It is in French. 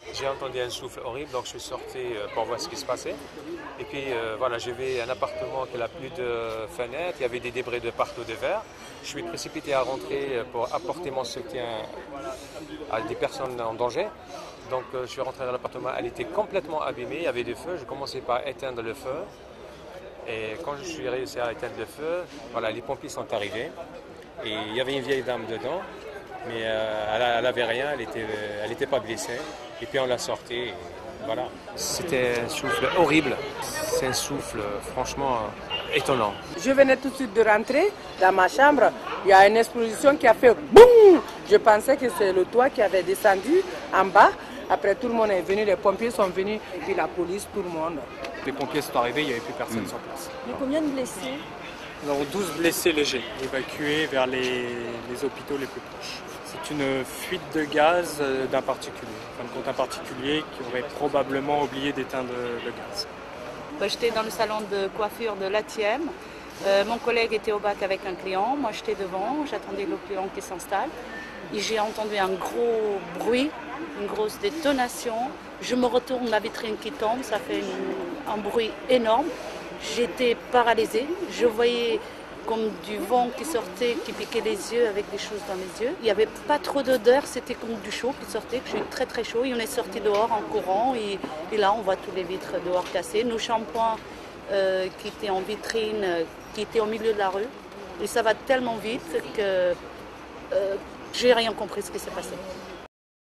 J'ai entendu un souffle horrible, donc je suis sorti pour voir ce qui se passait. Et puis voilà, j'ai vu un appartement qui n'a plus de fenêtres, il y avait des débris de partout de verre. Je suis précipité à rentrer pour apporter mon soutien à des personnes en danger. Donc je suis rentré dans l'appartement, elle était complètement abîmée, il y avait des feux, je commençais par éteindre le feu. Et quand je suis réussi à éteindre le feu, voilà, les pompiers sont arrivés. Et il y avait une vieille dame dedans, mais elle n'avait rien, elle était pas blessée. Et puis on l'a sortie, et voilà. C'était un souffle horrible, c'est un souffle franchement étonnant. Je venais tout de suite de rentrer dans ma chambre, il y a une explosion qui a fait boum. Je pensais que c'est le toit qui avait descendu en bas. Après tout le monde est venu, les pompiers sont venus, et puis la police, tout le monde. Les pompiers sont arrivés, il n'y avait plus personne sur place. Mais combien de blessés? Nous avons 12 blessés légers, évacués vers les hôpitaux les plus proches. C'est une fuite de gaz d'un particulier, en fin de compte un particulier qui aurait probablement oublié d'éteindre le gaz. J'étais dans le salon de coiffure de l'ATM. Mon collègue était au bac avec un client, moi j'étais devant, j'attendais le client qui s'installe. Et j'ai entendu un gros bruit, une grosse détonation. Je me retourne, la vitrine qui tombe, ça fait un bruit énorme. J'étais paralysée, je voyais comme du vent qui sortait, qui piquait les yeux avec des choses dans les yeux. Il n'y avait pas trop d'odeur, c'était comme du chaud qui sortait, j'ai eu très très chaud. Et on est sorti dehors en courant et là on voit tous les vitres dehors cassées. Nos shampoings qui étaient en vitrine, qui étaient au milieu de la rue. Et ça va tellement vite que j'ai rien compris ce qui s'est passé.